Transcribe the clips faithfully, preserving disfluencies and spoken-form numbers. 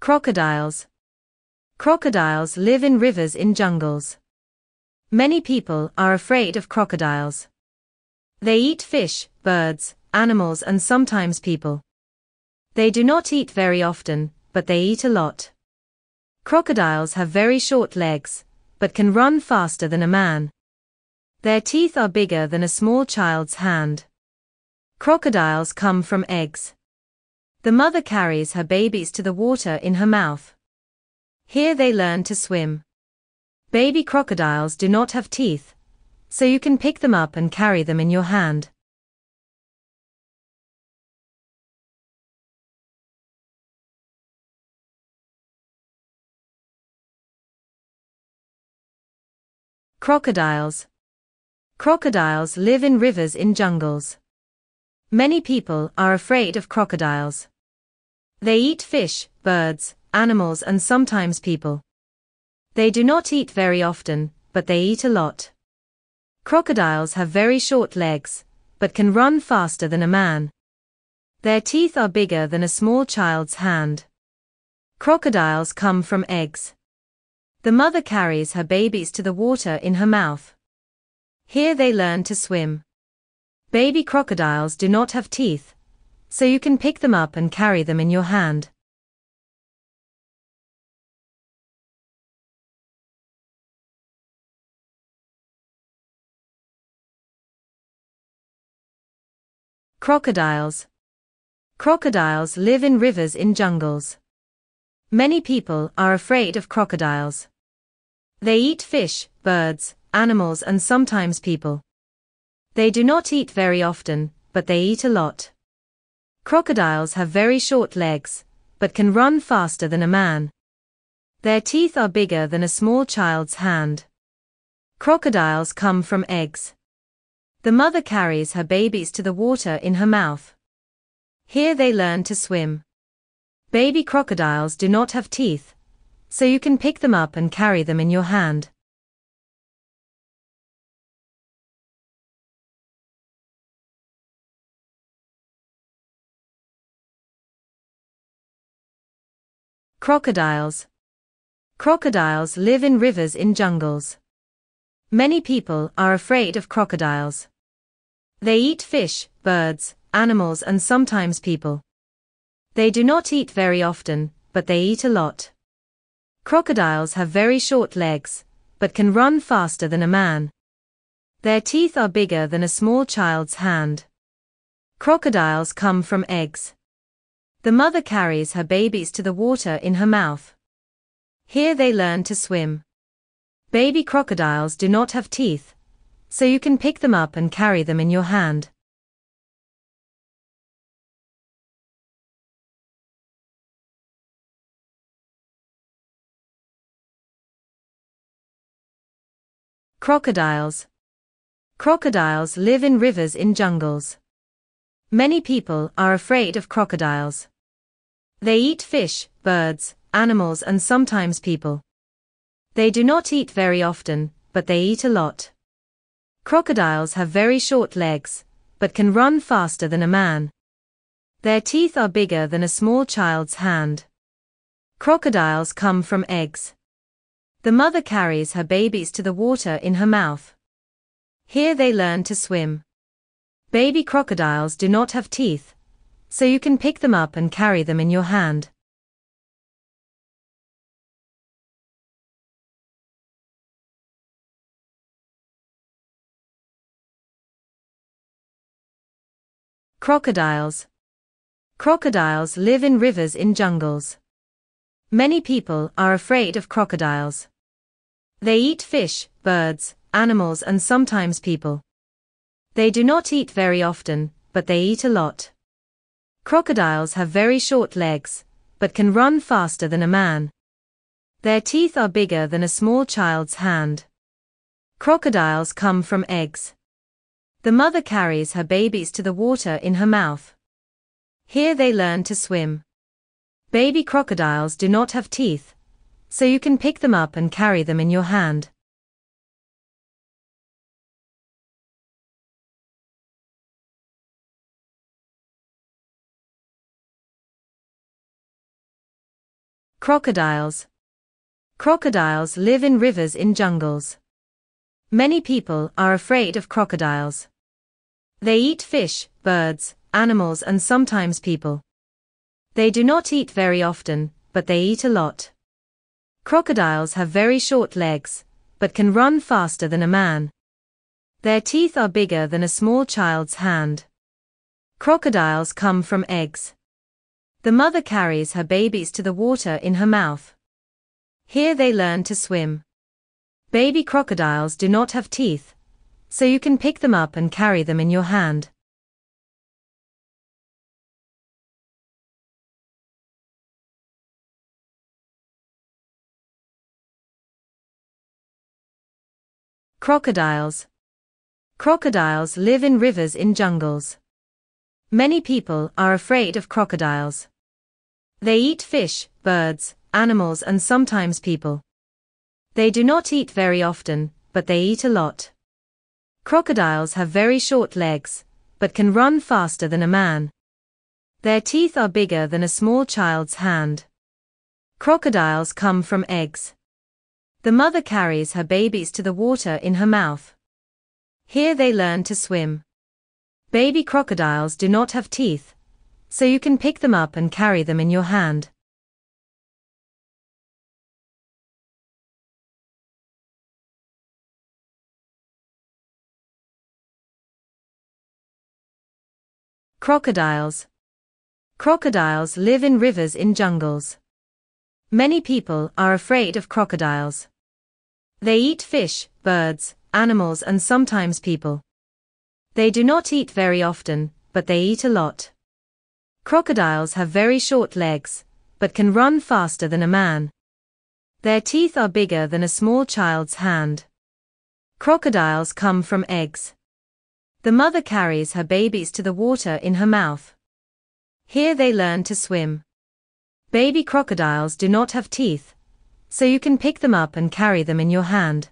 Crocodiles. Crocodiles live in rivers in jungles. Many people are afraid of crocodiles. They eat fish, birds, animals and sometimes people. They do not eat very often, but they eat a lot. Crocodiles have very short legs, but can run faster than a man. Their teeth are bigger than a small child's hand. Crocodiles come from eggs. The mother carries her babies to the water in her mouth. Here they learn to swim. Baby crocodiles do not have teeth, so you can pick them up and carry them in your hand. Crocodiles. Crocodiles live in rivers in jungles. Many people are afraid of crocodiles. They eat fish, birds, animals and sometimes people. They do not eat very often, but they eat a lot. Crocodiles have very short legs, but can run faster than a man. Their teeth are bigger than a small child's hand. Crocodiles come from eggs. The mother carries her babies to the water in her mouth. Here they learn to swim. Baby crocodiles do not have teeth, so you can pick them up and carry them in your hand. Crocodiles. Crocodiles live in rivers in jungles. Many people are afraid of crocodiles. They eat fish, birds, animals and sometimes people. They do not eat very often, but they eat a lot. Crocodiles have very short legs, but can run faster than a man. Their teeth are bigger than a small child's hand. Crocodiles come from eggs. The mother carries her babies to the water in her mouth. Here they learn to swim. Baby crocodiles do not have teeth, so you can pick them up and carry them in your hand. Crocodiles. Crocodiles live in rivers in jungles. Many people are afraid of crocodiles. They eat fish, birds, animals and sometimes people. They do not eat very often, but they eat a lot. Crocodiles have very short legs, but can run faster than a man. Their teeth are bigger than a small child's hand. Crocodiles come from eggs. The mother carries her babies to the water in her mouth. Here they learn to swim. Baby crocodiles do not have teeth, so you can pick them up and carry them in your hand. Crocodiles. Crocodiles live in rivers in jungles. Many people are afraid of crocodiles. They eat fish, birds, animals and sometimes people. They do not eat very often, but they eat a lot. Crocodiles have very short legs, but can run faster than a man. Their teeth are bigger than a small child's hand. Crocodiles come from eggs. The mother carries her babies to the water in her mouth. Here they learn to swim. Baby crocodiles do not have teeth, so you can pick them up and carry them in your hand. Crocodiles. Crocodiles live in rivers in jungles. Many people are afraid of crocodiles. They eat fish, birds, animals and sometimes people. They do not eat very often, but they eat a lot. Crocodiles have very short legs, but can run faster than a man. Their teeth are bigger than a small child's hand. Crocodiles come from eggs. The mother carries her babies to the water in her mouth. Here they learn to swim. Baby crocodiles do not have teeth, so you can pick them up and carry them in your hand. Crocodiles. Crocodiles live in rivers in jungles. Many people are afraid of crocodiles. They eat fish, birds, animals and sometimes people. They do not eat very often, but they eat a lot. Crocodiles have very short legs, but can run faster than a man. Their teeth are bigger than a small child's hand. Crocodiles come from eggs. The mother carries her babies to the water in her mouth. Here they learn to swim. Baby crocodiles do not have teeth, so you can pick them up and carry them in your hand. Crocodiles. Crocodiles live in rivers in jungles. Many people are afraid of crocodiles. They eat fish, birds, animals and sometimes people. They do not eat very often, but they eat a lot. Crocodiles have very short legs, but can run faster than a man. Their teeth are bigger than a small child's hand. Crocodiles come from eggs. The mother carries her babies to the water in her mouth. Here they learn to swim. Baby crocodiles do not have teeth, so you can pick them up and carry them in your hand. Crocodiles. Crocodiles live in rivers in jungles. Many people are afraid of crocodiles. They eat fish, birds, animals and sometimes people. They do not eat very often, but they eat a lot. Crocodiles have very short legs, but can run faster than a man. Their teeth are bigger than a small child's hand. Crocodiles come from eggs. The mother carries her babies to the water in her mouth. Here they learn to swim. Baby crocodiles do not have teeth, so you can pick them up and carry them in your hand.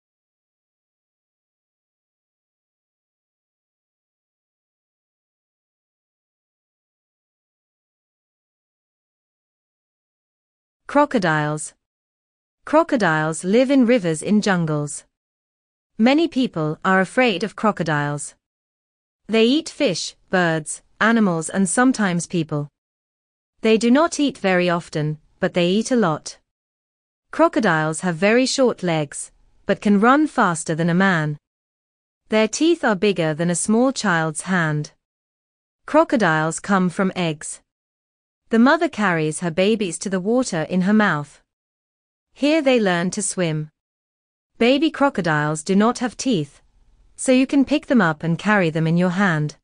Crocodiles. Crocodiles live in rivers in jungles. Many people are afraid of crocodiles. They eat fish, birds, animals and sometimes people. They do not eat very often, but they eat a lot. Crocodiles have very short legs, but can run faster than a man. Their teeth are bigger than a small child's hand. Crocodiles come from eggs. The mother carries her babies to the water in her mouth. Here they learn to swim. Baby crocodiles do not have teeth, so you can pick them up and carry them in your hand.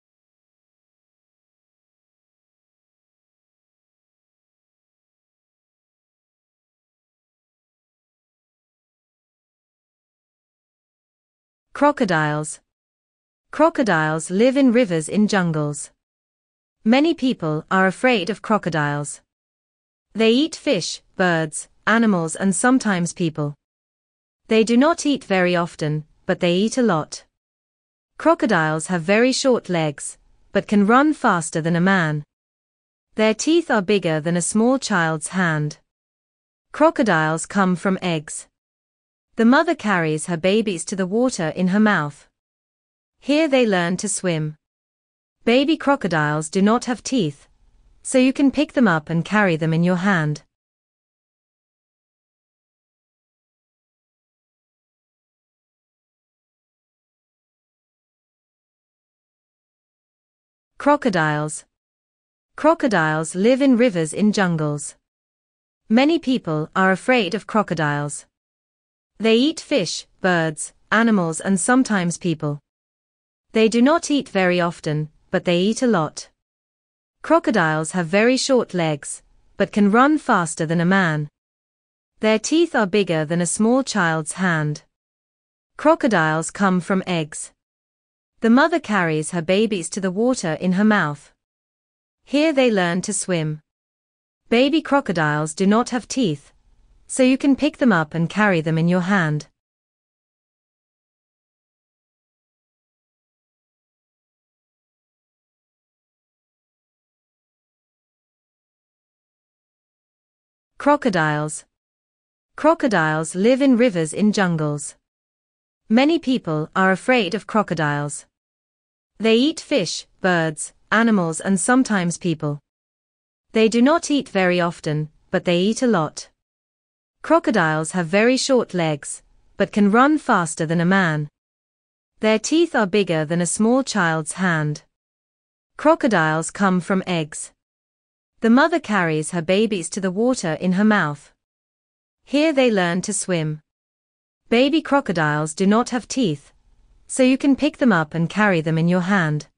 Crocodiles. Crocodiles live in rivers in jungles. Many people are afraid of crocodiles. They eat fish, birds, animals and sometimes people. They do not eat very often, but they eat a lot. Crocodiles have very short legs, but can run faster than a man. Their teeth are bigger than a small child's hand. Crocodiles come from eggs. The mother carries her babies to the water in her mouth. Here they learn to swim. Baby crocodiles do not have teeth, so you can pick them up and carry them in your hand. Crocodiles. Crocodiles live in rivers in jungles. Many people are afraid of crocodiles. They eat fish, birds, animals and sometimes people. They do not eat very often, but they eat a lot. Crocodiles have very short legs, but can run faster than a man. Their teeth are bigger than a small child's hand. Crocodiles come from eggs. The mother carries her babies to the water in her mouth. Here they learn to swim. Baby crocodiles do not have teeth, so you can pick them up and carry them in your hand. Crocodiles. Crocodiles live in rivers in jungles. Many people are afraid of crocodiles. They eat fish, birds, animals and sometimes people. They do not eat very often, but they eat a lot. Crocodiles have very short legs, but can run faster than a man. Their teeth are bigger than a small child's hand. Crocodiles come from eggs. The mother carries her babies to the water in her mouth. Here they learn to swim. Baby crocodiles do not have teeth, so you can pick them up and carry them in your hand.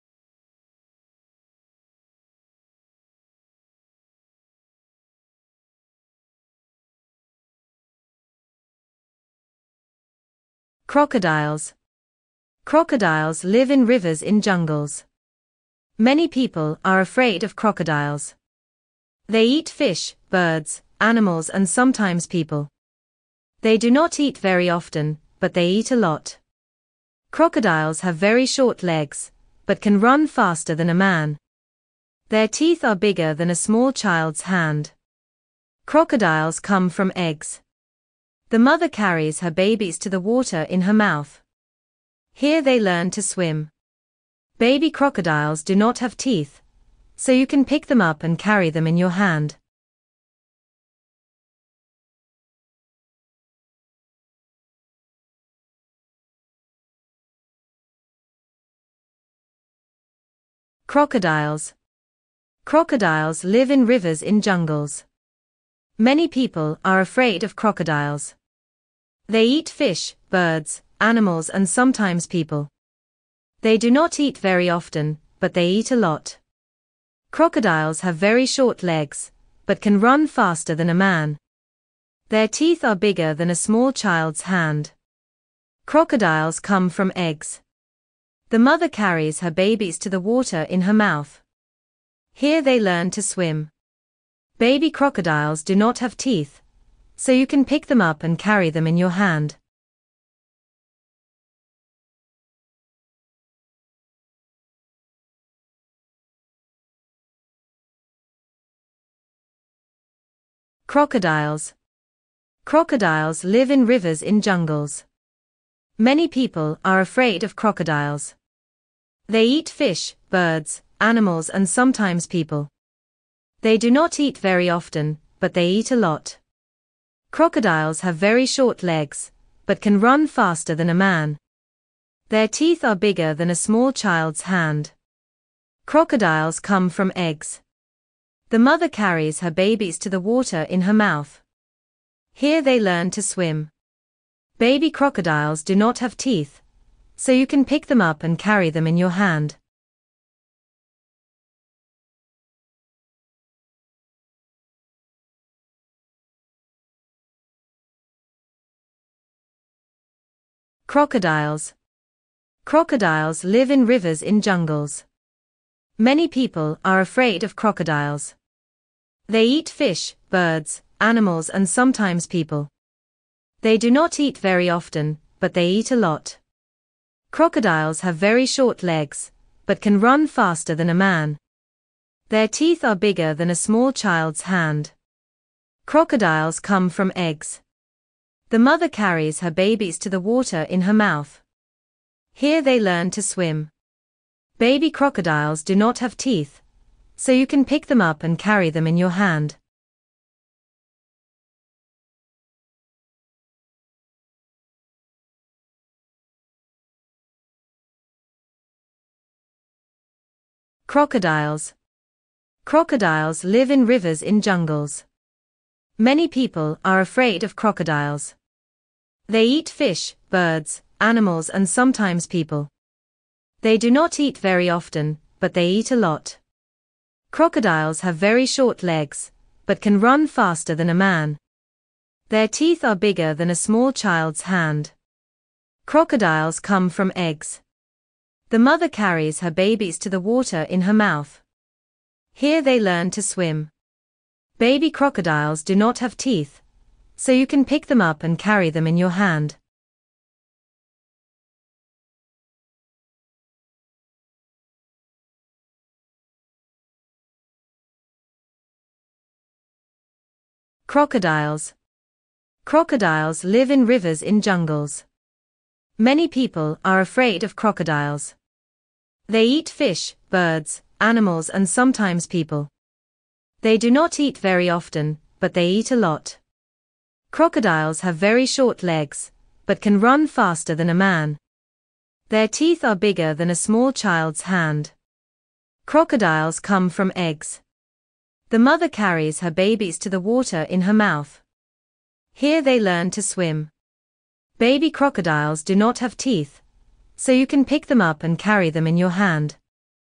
Crocodiles. Crocodiles live in rivers in jungles. Many people are afraid of crocodiles. They eat fish, birds, animals and sometimes people. They do not eat very often, but they eat a lot. Crocodiles have very short legs, but can run faster than a man. Their teeth are bigger than a small child's hand. Crocodiles come from eggs. The mother carries her babies to the water in her mouth. Here they learn to swim. Baby crocodiles do not have teeth, so you can pick them up and carry them in your hand. Crocodiles. Crocodiles live in rivers in jungles. Many people are afraid of crocodiles. They eat fish, birds, animals and sometimes people. They do not eat very often, but they eat a lot. Crocodiles have very short legs, but can run faster than a man. Their teeth are bigger than a small child's hand. Crocodiles come from eggs. The mother carries her babies to the water in her mouth. Here they learn to swim. Baby crocodiles do not have teeth, so you can pick them up and carry them in your hand. Crocodiles. Crocodiles live in rivers in jungles. Many people are afraid of crocodiles. They eat fish, birds, animals and sometimes people. They do not eat very often, but they eat a lot. Crocodiles have very short legs, but can run faster than a man. Their teeth are bigger than a small child's hand. Crocodiles come from eggs. The mother carries her babies to the water in her mouth. Here they learn to swim. Baby crocodiles do not have teeth, so you can pick them up and carry them in your hand. Crocodiles. Crocodiles live in rivers in jungles. Many people are afraid of crocodiles. They eat fish, birds, animals and sometimes people. They do not eat very often, but they eat a lot. Crocodiles have very short legs, but can run faster than a man. Their teeth are bigger than a small child's hand. Crocodiles come from eggs. The mother carries her babies to the water in her mouth. Here they learn to swim. Baby crocodiles do not have teeth, so you can pick them up and carry them in your hand. Crocodiles. Crocodiles live in rivers in jungles. Many people are afraid of crocodiles. They eat fish, birds, animals and sometimes people. They do not eat very often, but they eat a lot. Crocodiles have very short legs, but can run faster than a man. Their teeth are bigger than a small child's hand. Crocodiles come from eggs. The mother carries her babies to the water in her mouth. Here they learn to swim. Baby crocodiles do not have teeth, so you can pick them up and carry them in your hand. Crocodiles. Crocodiles live in rivers in jungles. Many people are afraid of crocodiles. They eat fish, birds, animals and sometimes people. They do not eat very often, but they eat a lot. Crocodiles have very short legs, but can run faster than a man. Their teeth are bigger than a small child's hand. Crocodiles come from eggs. The mother carries her babies to the water in her mouth. Here they learn to swim. Baby crocodiles do not have teeth, so you can pick them up and carry them in your hand.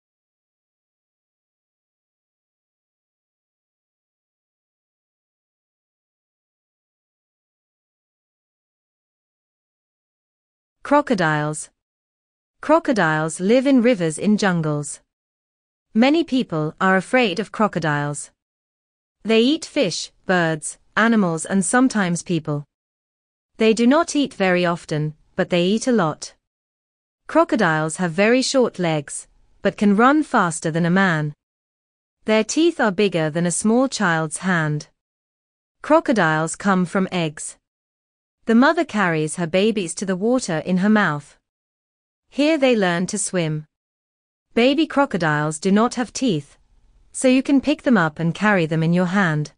Crocodiles. Crocodiles live in rivers in jungles. Many people are afraid of crocodiles. They eat fish, birds, animals and sometimes people. They do not eat very often, but they eat a lot. Crocodiles have very short legs, but can run faster than a man. Their teeth are bigger than a small child's hand. Crocodiles come from eggs. The mother carries her babies to the water in her mouth. Here they learn to swim. Baby crocodiles do not have teeth, so you can pick them up and carry them in your hand.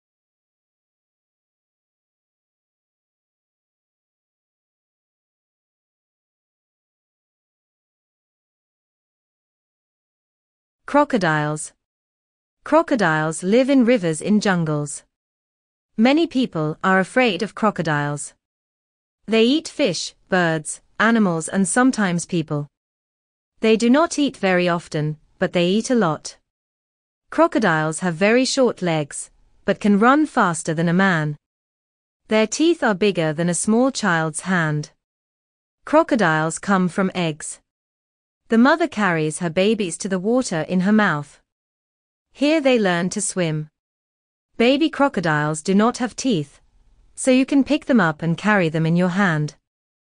Crocodiles. Crocodiles live in rivers in jungles. Many people are afraid of crocodiles. They eat fish, birds, animals and sometimes people. They do not eat very often, but they eat a lot. Crocodiles have very short legs, but can run faster than a man. Their teeth are bigger than a small child's hand. Crocodiles come from eggs. The mother carries her babies to the water in her mouth. Here they learn to swim. Baby crocodiles do not have teeth, so you can pick them up and carry them in your hand.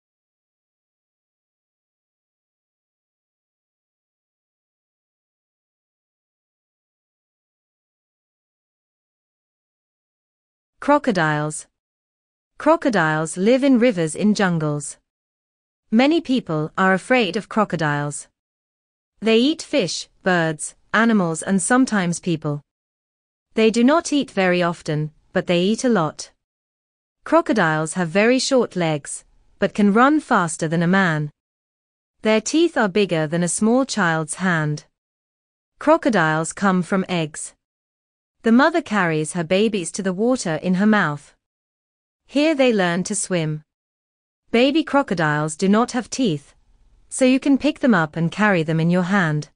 Crocodiles. Crocodiles live in rivers in jungles. Many people are afraid of crocodiles. They eat fish, birds, animals and sometimes people. They do not eat very often, but they eat a lot. Crocodiles have very short legs, but can run faster than a man. Their teeth are bigger than a small child's hand. Crocodiles come from eggs. The mother carries her babies to the water in her mouth. Here they learn to swim. Baby crocodiles do not have teeth, so you can pick them up and carry them in your hand.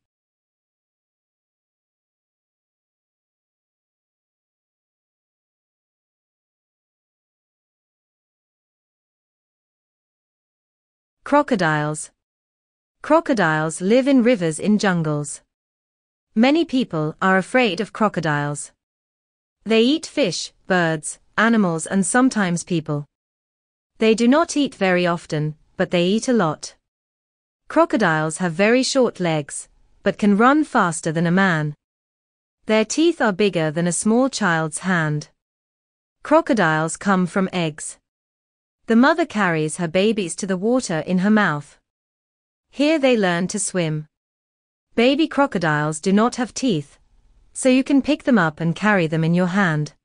Crocodiles. Crocodiles live in rivers in jungles. Many people are afraid of crocodiles. They eat fish, birds, animals and sometimes people. They do not eat very often, but they eat a lot. Crocodiles have very short legs, but can run faster than a man. Their teeth are bigger than a small child's hand. Crocodiles come from eggs. The mother carries her babies to the water in her mouth. Here they learn to swim. Baby crocodiles do not have teeth, so you can pick them up and carry them in your hand.